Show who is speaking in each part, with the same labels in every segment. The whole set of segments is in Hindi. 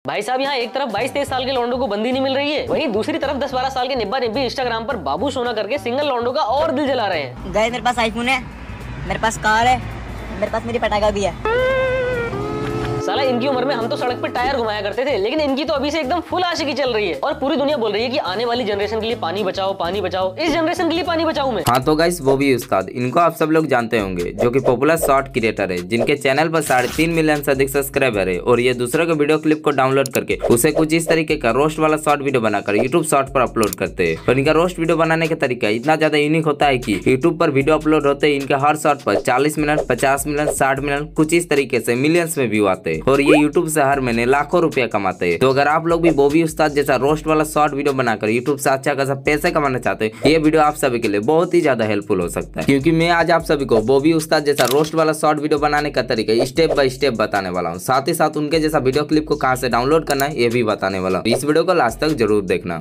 Speaker 1: भाई साहब यहाँ एक तरफ 22-23 साल के लौंडों को बंदी नहीं मिल रही है, वहीं दूसरी तरफ 10-12 साल के निब्बा निब्बी इंस्टाग्राम पर बाबू सोना करके सिंगल लौंडों का और दिल जला रहे हैं।
Speaker 2: गए मेरे पास आईफोन है, मेरे पास कार है, मेरे पास मेरी पटाखा भी है।
Speaker 1: साला इनकी उम्र में हम तो सड़क पे टायर घुमाया करते थे, लेकिन इनकी तो अभी से एकदम फुल आशिकी चल रही है और पूरी दुनिया बोल रही है कि आने वाली जनरेशन के लिए पानी बचाओ पानी बचाओ। इस जनरेशन के लिए पानी बचाऊं मैं।
Speaker 3: हाँ तो गाइस वो भी उस्ताद, इनको आप सब लोग जानते होंगे, जो कि पॉपुलर शॉर्ट क्रिएटर है, जिनके चैनल पर 3.5 मिलियन से अधिक सब्सक्राइबर है और ये दूसरे के वीडियो क्लिप को डाउनलोड करके उसे कुछ इस तरीके का रोस्ट वाला शॉर्ट वीडियो बनाकर यूट्यूब शॉर्ट पर अपलोड करते हैं। और इनका रोस्ट वीडियो बनाने का तरीका इतना ज्यादा यूनिक होता है कि यूट्यूब पर वीडियो अपलोड होते हैं इनके हर शॉर्ट पर 40 मिनट 50 मिनट 60 मिनट कुछ इस तरीके से मिलियंस में व्यू आते हैं और ये यूट्यूब से हर महीने लाखों रुपया कमाते हैं। तो अगर आप लोग भी बॉबी उस्ताद जैसा रोस्ट वाला शॉर्ट वीडियो बनाकर यूट्यूब से अच्छा खासा पैसे कमाना चाहते हैं, ये वीडियो आप सभी के लिए बहुत ही ज्यादा हेल्पफुल हो सकता है, क्योंकि मैं आज आप सभी को बॉबी उस्ताद जैसा रोस्ट वाला शॉर्ट वीडियो बनाने का तरीका स्टेप बाय स्टेप बताने वाला हूँ। साथ ही साथ उनके जैसा वीडियो क्लिप को कहाँ से डाउनलोड करना है ये भी बताने वाला हूँ। इस वीडियो को लास्ट तक जरूर देखना।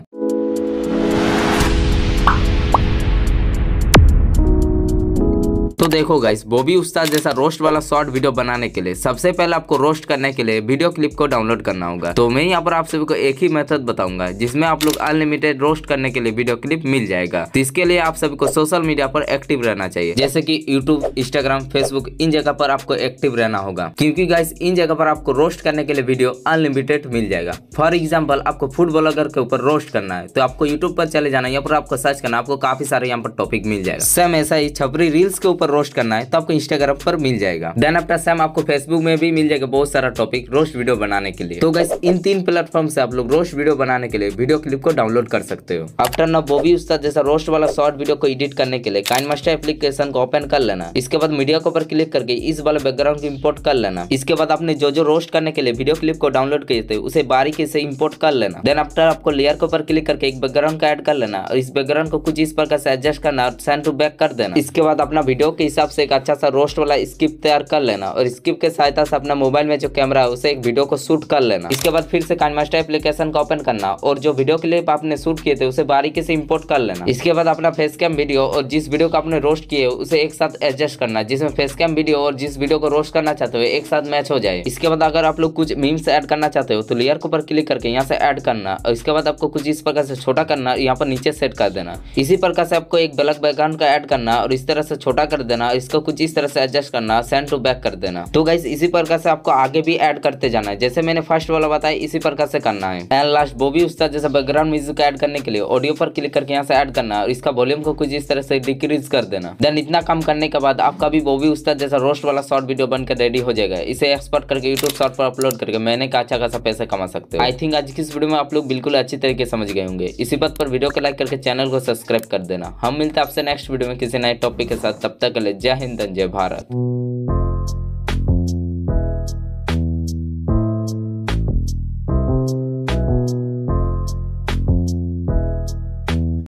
Speaker 3: तो देखो गाइस, बॉबी उस्ताद जैसा रोस्ट वाला शॉर्ट वीडियो बनाने के लिए सबसे पहले आपको रोस्ट करने के लिए वीडियो क्लिप को डाउनलोड करना होगा। तो मैं यहाँ पर आप सभी को एक ही मेथड बताऊंगा जिसमें आप लोग अनलिमिटेड रोस्ट करने के लिए वीडियो क्लिप मिल जाएगा। तो इसके लिए आप सभी को सोशल मीडिया पर एक्टिव रहना चाहिए, जैसे कि यूट्यूब, इंस्टाग्राम, फेसबुक, इन जगह पर आपको एक्टिव रहना होगा, क्योंकि गाइस इन जगह पर आपको रोस्ट करने के लिए वीडियो अनलिमिटेड मिल जाएगा। फॉर एग्जाम्पल आपको फूड ब्लॉगर के ऊपर रोस्ट करना है तो आपको यूट्यूब पर चले जाना, यहाँ पर आपको सर्च करना, आपको काफी सारे यहाँ पर टॉपिक मिल जाएगा। सेम ऐसा ही छपरी रील्स के ऊपर रोस्ट करना है तो आपको इंस्टाग्राम पर मिल जाएगा। देन आफ्टर सेम आपको फेसबुक में भी मिल जाएगा बहुत सारा टॉपिक रोस्ट वीडियो बनाने के लिए। तो गाइस इन 3 प्लेटफॉर्म से आप लोग रोस्ट वीडियो बनाने के लिए वीडियो क्लिप को डाउनलोड कर सकते हो। आफ्टर ना बॉबी उस्ताद जैसा रोस्ट वाला शॉर्ट वीडियो को एडिट करने के लिए काइनमास्टर एप्लीकेशन को ओपन कर लेना। इसके बाद मीडिया के ऊपर क्लिक करके इस वाले बैकग्राउंड को इंपोर्ट कर लेना। इसके बाद आपने जो रोस्ट करने के लिए वीडियो क्लिप को डाउनलोड किए थे उसे बारीकी से इंपोर्ट कर लेना। देन आफ्टर आपको लेयर के ऊपर क्लिक करके एक बैकग्राउंड का ऐड कर लेना और इस बैकग्राउंड को कुछ इस प्रकार से एडजस्ट करना और सेंड टू बैक कर देना। इसके बाद अपना वीडियो के हिसाब से एक अच्छा सा रोस्ट वाला स्क्रिप्ट तैयार कर लेना और स्क्रिप्ट के सहायता से अपना मोबाइल में जो कैमरा है उसे एक वीडियो को शूट कर लेना। इसके बाद फिर से काइनमास्टर एप्लीकेशन को ओपन करना और जो वीडियो क्लिप आपने शूट किए थे उसे बारीकी से इंपोर्ट कर लेना। इसके बाद अपना फेस कैम वीडियो और जिस वीडियो को आपने रोस्ट किए उसे एक साथ एडजस्ट करना, जिसमें फेस कैम वीडियो और जिस वीडियो को रोस्ट करना चाहते हो एक साथ मैच हो जाए। इसके बाद अगर आप लोग कुछ मीम्स ऐड करना चाहते हो तो लेयर के ऊपर क्लिक करके यहाँ से ऐड करना और इसके बाद आपको कुछ इस प्रकार से छोटा करना, यहाँ पर नीचे सेट कर देना। इसी प्रकार से आपको एक ब्लैक बैकग्राउंड का ऐड करना और इस तरह से छोटा कर देना, इसको कुछ इस तरह से एडजस्ट करना, सेंड टू बैक कर देना। तो गाइस इसी प्रकार से आपको आगे भी ऐड करते जाना है, जैसे मैंने फर्स्ट वाला बताया इसी प्रकार से करना है। एंड लास्ट बॉबी उस्ताद जैसा बैकग्राउंड म्यूजिक ऐड करने के लिए ऑडियो पर क्लिक करके यहाँ से ऐड करना और इसका वॉल्यूम को कुछ इस तरह से डिक्रीज कर देना। देन इतना काम करने के बाद आपका भी बॉबी उस्ताद जैसा रोस्ट वाला शॉर्ट वीडियो बनकर रेडी हो जाएगा। इसे एक्सपोर्ट करके यूट्यूब शॉर्ट पर अपलोड करके मैंने का अच्छा खासा पैसा कमा सकते हो। आई थिंक आज की इस वीडियो में आप लोग बिल्कुल अच्छी तरीके समझ गए होंगे। इसी बात पर वीडियो को लाइक करके चैनल को सब्सक्राइब कर देना। हम मिलते हैं आपसे नेक्स्ट वीडियो में किसी नए टॉपिक के साथ। तब तक के लिए जय हिंद जय भारत।